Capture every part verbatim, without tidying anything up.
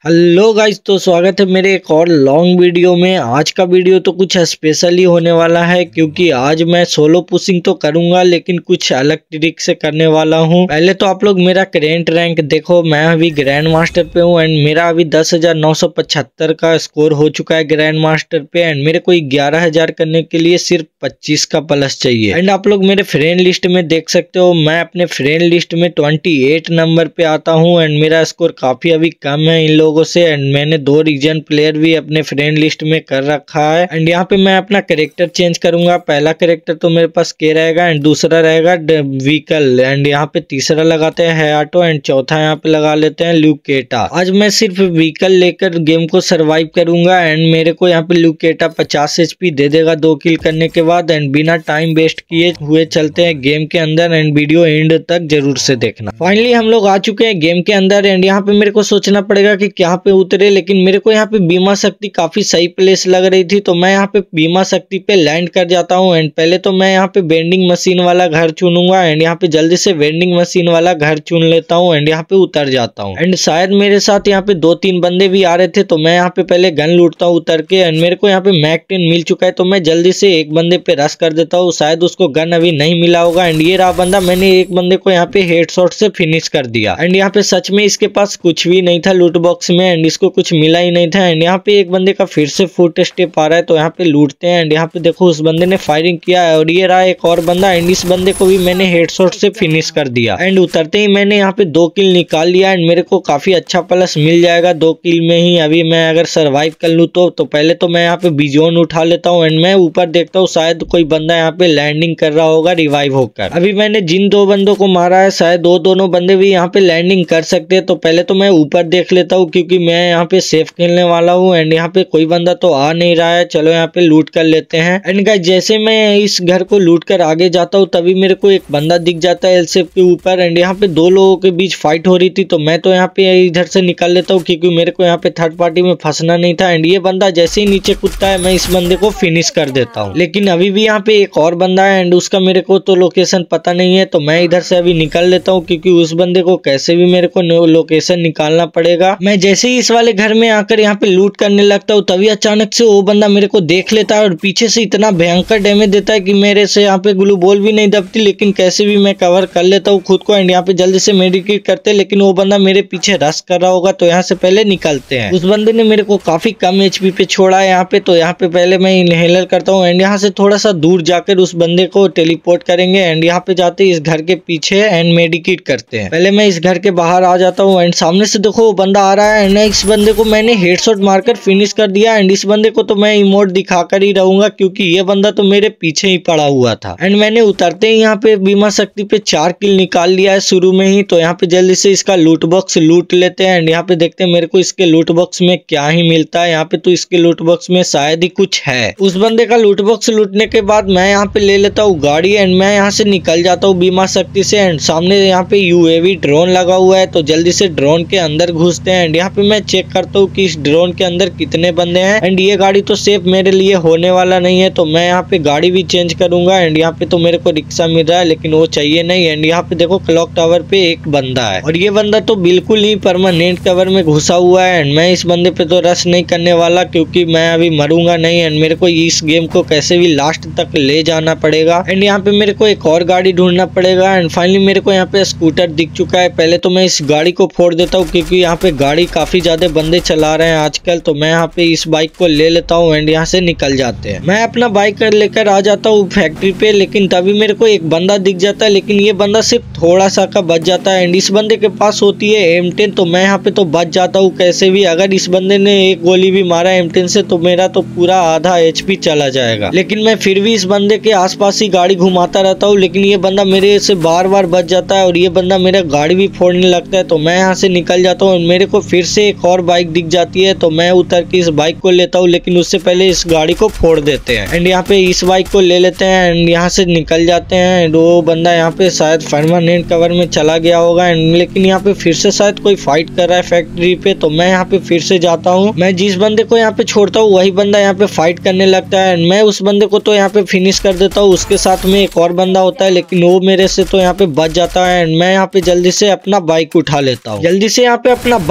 Hello guys, तो स्वागत है मेरे एक और लॉन्ग वीडियो में। आज का वीडियो तो कुछ स्पेशल ही होने वाला है क्योंकि आज मैं सोलो पुशिंग तो करूंगा लेकिन कुछ अलग ट्रिक से करने वाला हूं। पहले तो आप लोग मेरा करेंट रैंक देखो, मैं अभी ग्रैंड मास्टर पे हूं एंड मेरा अभी दस हजार नौ सौ पचहत्तर का स्कोर हो चुका है ग्रैंड मास्टर पे। एंड मेरे को ग्यारह हजार करने के लिए सिर्फ पच्चीस का प्लस चाहिए। एंड आप लोग मेरे फ्रेंड लिस्ट में देख सकते हो, मैं अपने फ्रेंड लिस्ट में अट्ठाईस नंबर पे आता हूँ एंड मेरा स्कोर काफी अभी कम है इन लोगों से। एंड मैंने दो रीजन प्लेयर भी अपने फ्रेंड लिस्ट में कर रखा है। एंड यहाँ पे मैं अपना कैरेक्टर चेंज करूंगा। पहला कैरेक्टर तो मेरे पास के रहेगा एंड दूसरा रहेगा व्हीकल। एंड यहाँ पे तीसरा लगाते हैं ऑटो एंड चौथा यहाँ पे लगा लेते हैं लुकेटा। आज मैं सिर्फ व्हीकल लेकर गेम को सरवाइव करूंगा एंड मेरे को यहाँ पे लुकेटा पचास एचपी दे देगा दो किल करने के बाद। एंड बिना टाइम वेस्ट किए हुए चलते हैं गेम के अंदर एंड वीडियो एंड तक जरूर से देखना। फाइनली हम लोग आ चुके हैं गेम के अंदर एंड यहाँ पे मेरे को सोचना पड़ेगा कि यहाँ पे उतरे, लेकिन मेरे को यहाँ पे बीमा शक्ति काफी सही प्लेस लग रही थी तो मैं यहाँ पे बीमा शक्ति पे लैंड कर जाता हूँ। एंड पहले तो मैं यहाँ पे वेंडिंग मशीन वाला घर चुनूंगा एंड यहाँ पे जल्दी से वेंडिंग मशीन वाला घर चुन लेता हूँ एंड यहाँ पे उतर जाता हूँ। एंड शायद मेरे साथ यहाँ पे दो तीन बंदे भी आ रहे थे तो मैं यहाँ पे पहले गन लूटता हूँ उतर के। एंड मेरे को यहाँ पे मैक टेन मिल चुका है तो मैं जल्दी से एक बंदे पे रश कर देता हूँ, शायद उसको गन अभी नहीं मिला होगा। एंड ये रहा बंदा, मैंने एक बंदे को यहाँ पे हेडशॉट से फिनिश कर दिया। एंड यहाँ पे सच में इसके पास कुछ भी नहीं था लूट बॉक्स में एंड इसको कुछ मिला ही नहीं था। एंड यहाँ पे एक बंदे का फिर से फुट स्टेप आ रहा है तो यहाँ पे लूटते हैं। एंड यहाँ पे देखो उस बंदे ने फायरिंग किया है और ये रहा एक और बंदा एंड इस बंदे को भी मैंने हेडशॉट से फिनिश कर दिया। एंड उतरते ही मैंने यहाँ पे दो किल निकाल लिया एंड मेरे को काफी अच्छा प्लस मिल जाएगा दो किल में ही। अभी मैं अगर सरवाइव कर लूँ तो, तो पहले तो मैं यहाँ पे बिजोन उठा लेता हूँ एंड मैं ऊपर देखता हूँ शायद कोई बंदा यहाँ पे लैंडिंग कर रहा होगा रिवाइव होकर। अभी मैंने जिन दो बंदों को मारा है शायद दो दोनों बंदे भी यहाँ पे लैंडिंग कर सकते हैं तो पहले तो मैं ऊपर देख लेता हूँ क्योंकि मैं यहाँ पे सेफ खेलने वाला हूँ। एंड यहाँ पे कोई बंदा तो आ नहीं रहा है, चलो यहाँ पे लूट कर लेते हैं। एंड गाइस जैसे मैं इस घर को लूट कर आगे जाता हूँ तभी मेरे को एक बंदा दिख जाता है एलसेफ के ऊपर। एंड यहाँ पे दो लोगों के बीच फाइट हो रही थी तो मैं तो यहाँ पे इधर से निकल लेता हूँ क्योंकि मेरे को यहाँ पे थर्ड पार्टी में फंसना नहीं था। एंड ये बंदा जैसे ही नीचे कूदता है मैं इस बंदे को फिनिश कर देता हूँ, लेकिन अभी भी यहाँ पे एक और बंदा है एंड उसका मेरे को तो लोकेशन पता नहीं है तो मैं इधर से अभी निकल लेता हूँ क्योंकि उस बंदे को कैसे भी मेरे को लोकेशन निकालना पड़ेगा। मैं जैसे ही इस वाले घर में आकर यहाँ पे लूट करने लगता हूँ तभी अचानक से वो बंदा मेरे को देख लेता है और पीछे से इतना भयंकर डैमेज देता है कि मेरे से यहाँ पे ग्लू बॉल भी नहीं दबती, लेकिन कैसे भी मैं कवर कर लेता हूँ खुद को। एंड यहाँ पे जल्दी से मेडिकेट करते हैं लेकिन वो बंदा मेरे पीछे रश कर रहा होगा तो यहाँ से पहले निकलते हैं। उस बंदे ने मेरे को काफी कम एचपी पे छोड़ा है यहाँ पे तो यहाँ पे पहले मैं इनहेलर करता हूँ एंड यहाँ से थोड़ा सा दूर जाकर उस बंदे को टेलीपोर्ट करेंगे। एंड यहाँ पे जाते इस घर के पीछे एंड मेडिकेट करते हैं। पहले मैं इस घर के बाहर आ जाता हूँ एंड सामने से देखो वो बंदा आ रहा है एंड इस बंदे को मैंने हेडशॉट मारकर फिनिश कर दिया। एंड इस बंदे को तो मैं इमोट दिखाकर ही रहूंगा क्योंकि ये बंदा तो मेरे पीछे ही पड़ा हुआ था। एंड मैंने उतरते ही यहाँ पे बीमा शक्ति पे चार किल निकाल लिया है शुरू में ही तो यहाँ पे जल्दी से इसका लूट बॉक्स लूट लेते हैं। एंड यहाँ पे देखते हैं मेरे को इसके लूट बॉक्स में क्या ही मिलता है। यहाँ पे तो इसके लूट बॉक्स में शायद ही कुछ है। उस बंदे का लूट बॉक्स लूटने के बाद मैं यहाँ पे ले लेता हूँ गाड़ी एंड मैं यहाँ से निकल जाता हूँ बीमा शक्ति से। एंड सामने यहाँ पे यूएवी ड्रोन लगा हुआ है तो जल्दी से ड्रोन के अंदर घुसते हैं। एंड यहाँ पे मैं चेक करता हूँ कि इस ड्रोन के अंदर कितने बंदे हैं। एंड ये गाड़ी तो सेफ मेरे लिए होने वाला नहीं है तो मैं यहाँ पे गाड़ी भी चेंज करूंगा। एंड यहाँ पे तो मेरे को रिक्शा मिल रहा है लेकिन वो चाहिए नहीं। एंड यहाँ पे देखो क्लॉक टावर पे एक बंदा है और ये बंदा तो बिल्कुल ही परमानेंट कवर में घुसा हुआ है। एंड मैं इस बंदे पे तो रश नहीं करने वाला क्योंकि मैं अभी मरूंगा नहीं एंड मेरे को इस गेम को कैसे भी लास्ट तक ले जाना पड़ेगा। एंड यहाँ पे मेरे को एक और गाड़ी ढूंढना पड़ेगा। एंड फाइनली मेरे को यहाँ पे स्कूटर दिख चुका है। पहले तो मैं इस गाड़ी को फोड़ देता हूँ क्योंकि यहाँ पे गाड़ी काफी ज्यादा बंदे चला रहे हैं आजकल तो मैं यहाँ पे इस बाइक को ले लेता हूँ एंड यहाँ से निकल जाते हैं। मैं अपना बाइक लेकर आ जाता हूँ फैक्ट्री पे लेकिन तभी मेरे को एक बंदा दिख जाता है लेकिन ये बंदा सिर्फ थोड़ा सा का बच जाता है। एंड इस बंदे के पास होती है एम टेन तो मैं यहाँ पे तो बच जाता हूँ कैसे भी। अगर इस बंदे ने एक गोली भी मारा एम टेन से तो मेरा तो पूरा आधा एचपी चला जाएगा, लेकिन मैं फिर भी इस बंदे के आसपास ही गाड़ी घुमाता रहता हूँ लेकिन ये बंदा मेरे से बार बार बच जाता है और ये बंदा मेरा गाड़ी भी फोड़ने लगता है तो मैं यहाँ से निकल जाता हूँ। मेरे को फिर से एक और बाइक दिख जाती है तो मैं उतर के इस बाइक को लेता हूँ लेकिन उससे पहले इस गाड़ी को फोड़ देते हैं। एंड यहाँ पे इस बाइक को ले लेते हैं एंड यहाँ से निकल जाते हैं। एंड वो बंदा यहाँ पे शायद परमानेंट कवर में चला गया होगा एंड लेकिन यहाँ पे फिर से शायद कोई फाइट कर रहा है फैक्ट्री पे तो मैं यहाँ पे फिर से जाता हूँ। मैं जिस बंदे को यहाँ पे छोड़ता हूँ वही बंदा यहाँ पे फाइट करने लगता है एंड मैं उस बंदे को तो यहाँ पे फिनिश कर देता हूँ। उसके साथ में एक और बंदा होता है लेकिन वो मेरे से तो यहाँ पे बच जाता है एंड मैं यहाँ पे जल्दी से अपना बाइक उठा लेता हूँ। जल्दी से यहाँ पे अपना बाइक उठा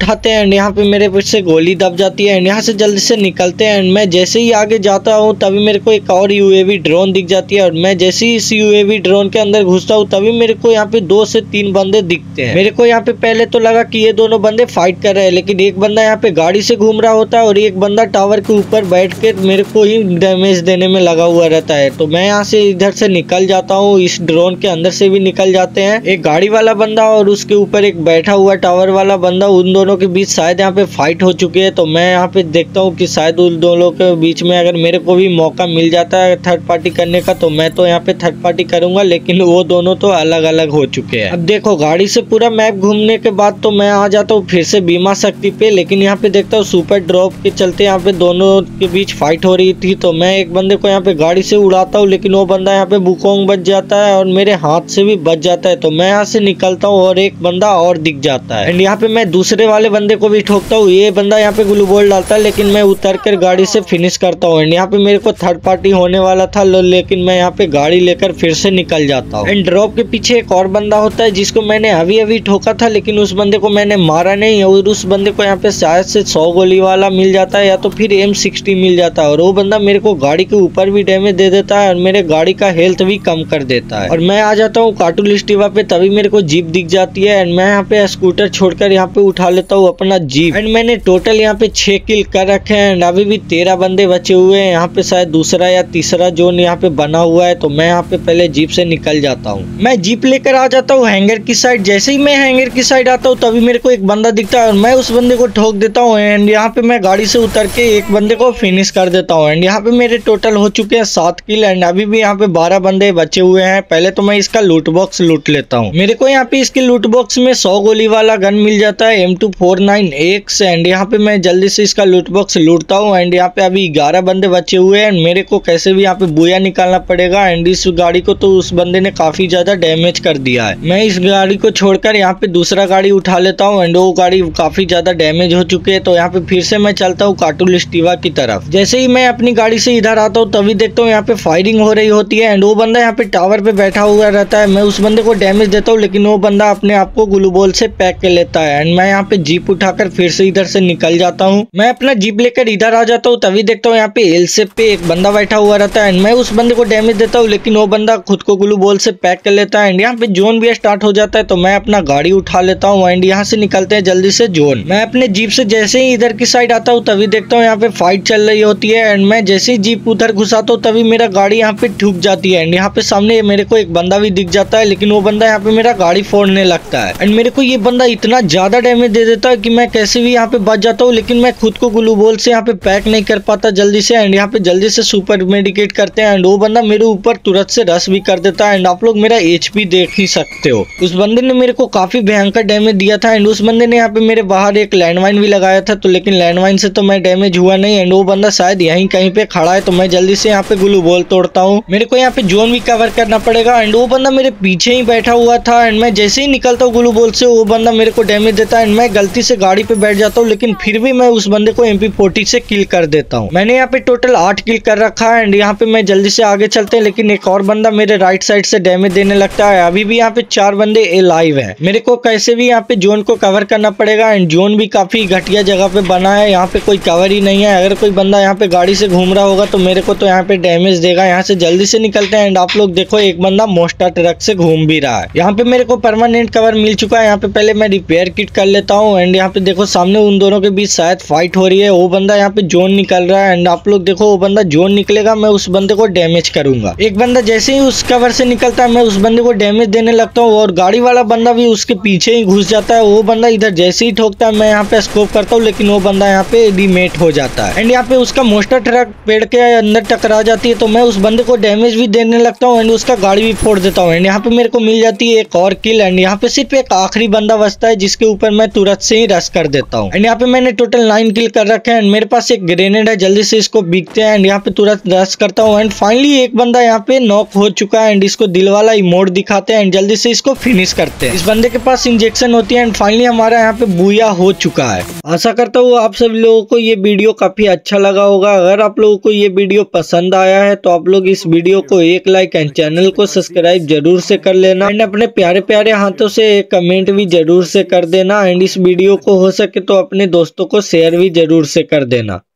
उठाते हैं एंड यहाँ पे मेरे पीछे से गोली दब जाती है एंड यहाँ से जल्दी से निकलते हैं एंड मैं जैसे ही आगे जाता हूँ तभी मेरे को एक और यूएवी ड्रोन दिख जाती है और मैं जैसे ही इस यूएवी ड्रोन के अंदर घुसता हूँ तभी मेरे को यहाँ पे दो से तीन बंदे दिखते हैं। मेरे को यहाँ पे पहले तो लगा कि ये दोनों बंदे फाइट कर रहे हैं, लेकिन एक बंदा यहाँ पे गाड़ी से घूम रहा होता है और एक बंदा टावर के ऊपर बैठ के मेरे को ही डैमेज देने में लगा हुआ रहता है। तो मैं यहाँ से इधर से निकल जाता हूँ, इस ड्रोन के अंदर से भी निकल जाते हैं। एक गाड़ी वाला बंदा और उसके ऊपर एक बैठा हुआ टावर वाला बंदा, उन दोनों के बीच शायद यहाँ पे फाइट हो चुकी है। तो मैं यहाँ पे देखता हूँ कि शायद उन दोनों के बीच में अगर मेरे को भी मौका मिल जाता है थर्ड पार्टी करने का तो मैं तो यहाँ पे थर्ड पार्टी करूंगा, लेकिन वो दोनों तो अलग अलग हो चुके हैं। अब देखो गाड़ी से पूरा मैप घूमने के बाद तो मैं आ जाता हूँ फिर से बीमा शक्ति पे, लेकिन यहाँ पे देखता हूँ सुपर ड्रॉप के चलते यहाँ पे दोनों के बीच फाइट हो रही थी। तो मैं एक बंदे को यहाँ पे गाड़ी से उड़ाता हूँ, लेकिन वो बंदा यहाँ पे बुकोंग बच जाता है और मेरे हाथ से भी बच जाता है। तो मैं यहाँ से निकलता हूँ और एक बंदा और दिख जाता है एंड यहाँ पे मैं दूसरे वाले बंदे को भी ठोकता हूँ। ये बंदा यहाँ पे ग्लू बॉल डालता है, लेकिन मैं उतर कर गाड़ी से फिनिश करता हूँ एंड यहाँ पे मेरे को थर्ड पार्टी होने वाला था, लेकिन मैं यहाँ पे गाड़ी लेकर फिर से निकल जाता हूँ। एंड ड्रॉप के पीछे एक और बंदा होता है जिसको मैंने अभी अभी ठोका था, लेकिन उस बंदे को मैंने मारा नहीं और उस बंदे को यहाँ पे शायद से सौ गोली वाला मिल जाता है या तो फिर एम सिक्सटी मिल जाता है और वो बंदा मेरे को गाड़ी के ऊपर भी डैमेज दे देता है और मेरे गाड़ी का हेल्थ भी कम कर देता है। और मैं आ जाता हूँ काटूल स्टीवा पे, तभी मेरे को जीप दिख जाती है एंड मैं यहाँ पे स्कूटर छोड़कर यहाँ पे उठा लेता हूँ अपना जीप एंड मैंने टोटल यहाँ पे छह किल कर रखे हैं एंड अभी भी तेरह बंदे बचे हुए हैं। यहाँ पे शायद दूसरा या तीसरा जोन यहाँ पे बना हुआ है। तो मैं यहाँ पे पहले जीप से निकल जाता हूँ, मैं जीप लेकर आ जाता हूँ हैंगर की साइड। जैसे ही मैं हैंगर की साइड आता हूँ तभी मेरे को एक बंदा दिखता है और मैं उस बंदे को ठोक देता हूँ एंड यहाँ पे मैं गाड़ी से उतर के एक बंदे को फिनिश कर देता हूँ एंड यहाँ पे मेरे टोटल हो चुके हैं सात किल एंड अभी भी यहाँ पे बारह बंदे बचे हुए हैं। पहले तो मैं इसका लूट बॉक्स लूट लेता हूँ। मेरे को यहाँ पे इसके लूट बॉक्स में सौ गोली वाला गन मिल जाता है M two four nine X एंड यहाँ पे मैं जल्दी से इसका लूट बॉक्स लूटता हूँ एंड यहाँ पे अभी ग्यारह बंदे बचे हुए हैं। मेरे को कैसे भी यहाँ पे बुया निकालना पड़ेगा एंड इस गाड़ी को तो उस बंदे ने काफी ज्यादा डैमेज कर दिया है। मैं इस गाड़ी को छोड़कर यहाँ पे दूसरा गाड़ी उठा लेता हूँ एंड वो गाड़ी काफी ज्यादा डैमेज हो चुकी है। तो यहाँ पे फिर से मैं चलता हूँ काटूल स्टीवा की तरफ। जैसे ही मैं अपनी गाड़ी से इधर आता हूँ तभी देखता हूँ यहाँ पे फायरिंग हो रही होती है एंड वो बंदा यहाँ पे टावर पे बैठा हुआ रहता है। मैं उस बंदे को डैमेज देता हूँ, लेकिन वो बंदा अपने आप को ग्लू बॉल से पैक कर लेता है एंड मैं यहाँ पे जीप उठाकर फिर से इधर से निकल जाता हूँ। मैं अपना जीप लेकर इधर आ जाता हूँ तभी देखता हूँ यहाँ पे एल शेप पे एक बंदा बैठा हुआ रहता है एंड मैं उस बंदे को डैमेज देता हूँ, लेकिन वो बंदा खुद को ग्लू बॉल से पैक कर लेता है एंड यहाँ पे जोन भी स्टार्ट हो जाता है। तो मैं अपना गाड़ी उठा लेता हूँ एंड यहाँ से निकलते हैं जल्दी से जोन। मैं अपने जीप से जैसे ही इधर की साइड आता हूँ तभी देखता हूँ यहाँ पे फाइट चल रही होती है एंड मैं जैसे ही जीप उधर घुसाता हूँ तभी मेरा गाड़ी यहाँ पे ठुक जाती है एंड यहाँ पे सामने मेरे को एक बंदा भी दिख जाता है, लेकिन वो बंदा यहाँ पे मेरा गाड़ी फोड़ने लगता है एंड मेरे को ये बंदा इतना ज्यादा डैमेज दे देता है कि मैं कैसे भी यहाँ पे बच जाता हूँ, लेकिन मैं खुद को ग्लू बॉल से यहाँ पे पैक नहीं कर पाता जल्दी से एंड यहाँ पे जल्दी से सुपर मेडिकेट करते हैं एंड वो बंदा मेरे ऊपर तुरंत से रश भी कर देता है एंड आप लोग मेरा एचपी देख ही सकते हो। उस बंदे ने मेरे को काफी भयंकर डैमेज दिया था एंड उस बंदे ने यहाँ पे मेरे बाहर एक लैंडमाइन भी लगाया था, तो लेकिन लैंडमाइन से तो मैं डैमेज हुआ नहीं एंड वो बंदा शायद यहीं कहीं पे खड़ा है। तो मैं जल्दी से यहाँ पे ग्लू बॉल तोड़ता हूँ। मेरे को यहाँ पे जोन भी कवर करना पड़ेगा एंड वो बंदा मेरे पीछे ही बैठा हुआ था एंड मैं जैसे ही निकलता हूँ ग्लू बॉल से वो बंदा मेरे को डैमेज देता है एंड मैं गलती से गाड़ी पे बैठ जाता हूँ, लेकिन फिर भी मैं उस बंदे को एम पी फोर्टी से किल कर देता हूँ। मैंने यहाँ पे टोटल आठ किल कर रखा है एंड यहाँ पे मैं जल्दी से आगे चलते हैं, लेकिन एक और बंदा मेरे राइट साइड से डैमेज देने लगता है। अभी भी यहाँ पे चार बंदे लाइव है। मेरे को कैसे भी यहाँ पे जोन को कवर करना पड़ेगा एंड जोन भी काफी घटिया जगह पे बना है, यहाँ पे कोई कवर ही नहीं है। अगर कोई बंदा यहाँ पे गाड़ी से घूम रहा होगा तो मेरे को तो यहाँ पे डैमेज देगा। यहाँ से जल्दी से निकलते हैं एंड आप लोग देखो एक बंदा मोस्टा ट्रक से घूम भी रहा है। यहाँ पे मेरे को परमानेंट कवर मिल चुका है। यहाँ पे पहले मैं रिपेयर किट कर लेता हूँ एंड यहाँ पे देखो सामने उन दोनों के बीच शायद फाइट हो रही है। वो बंदा यहाँ पे जोन निकल रहा है एंड आप लोग देखो वो बंदा जोन निकलेगा, मैं उस बंदे को डैमेज करूंगा। एक बंदा जैसे ही उस कवर से निकलता है मैं उस बंदे को डैमेज देने लगता हूँ और गाड़ी वाला बंदा भी उसके पीछे ही घुस जाता है। वो बंदा इधर जैसे ही ठोकता है मैं यहाँ पे स्कोप करता हूँ, लेकिन वो बंदा यहाँ पे डिमेट हो जाता है एंड यहाँ पे उसका मोस्टर ट्रक पेड़ के अंदर टकरा जाती है। तो मैं उस बंदे को डैमेज भी देने लगता हूँ एंड उसका गाड़ी भी फोड़ देता हूँ एंड यहाँ पे मेरे को मिल जाती है एक और किल एंड यहाँ पे सिर्फ एक आखिरी बंदा बचता है जिसके ऊपर मैं तुरंत से ही रश कर देता हूँ एंड यहाँ पे मैंने टोटल नाइन किल कर रखे हैं एंड मेरे पास एक ग्रेनेड है, जल्दी से इसको बिकते हैं एंड यहाँ पे तुरंत रश करता हूँ एंड फाइनली एक बंदा यहाँ पे नॉक हो चुका है एंड इसको दिल वाला इमोट दिखाते हैं एंड जल्दी से इसको फिनिश करते हैं। इस बंदे के पास इंजेक्शन होती है एंड फाइनली हमारा यहाँ पे बुया हो चुका है। आशा करता हूँ आप सभी लोगों को ये वीडियो काफी अच्छा लगा होगा। अगर आप लोगों को ये वीडियो पसंद आया है तो आप लोग इस वीडियो को एक लाइक एंड चैनल को सब्सक्राइब जरूर से कर लेना एंड अपने प्यारे प्यारे हाथों से एक कमेंट भी जरूर से कर देना एंड इस वीडियो को हो सके तो अपने दोस्तों को शेयर भी जरूर से कर देना।